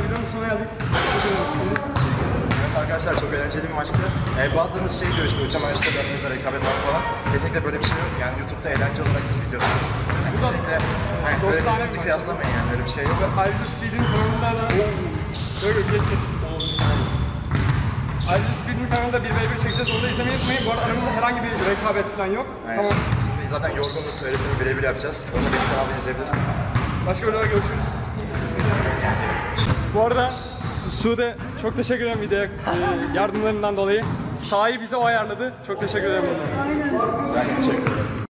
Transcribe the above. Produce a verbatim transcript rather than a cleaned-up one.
videonun sonuna geldik. Evet arkadaşlar, çok eğlenceli bir maçtı. Ee, bazılarımız şey diyor işte, uçan araçta aramızda rekabet var falan. Kesinlikle böyle bir şey yok. Yani YouTube'da eğlence olarak biz videosunuz. Yani kesinlikle yani böyle birbirimizi kıyaslamayın yani, öyle bir şey yok. Ayrıca Speedy'nin kanalında da... Yok yok, geç geç. Ayrıca Speedy'nin kanalında bir ve bir çekeceğiz, onu da izlemeyi unutmayın. Bu arada aramızda herhangi bir rekabet falan yok. Aynen. Tamam. Şimdi zaten yorgunuz, öylesine birebir yapacağız. Onu da benim kanalda izleyebilirsiniz. Başka videoda görüşürüz. Bu arada Sude çok teşekkür ederim videoya yardımlarından dolayı. Sahayı bize o ayarladı. Çok teşekkür ederim. Ben teşekkür ederim.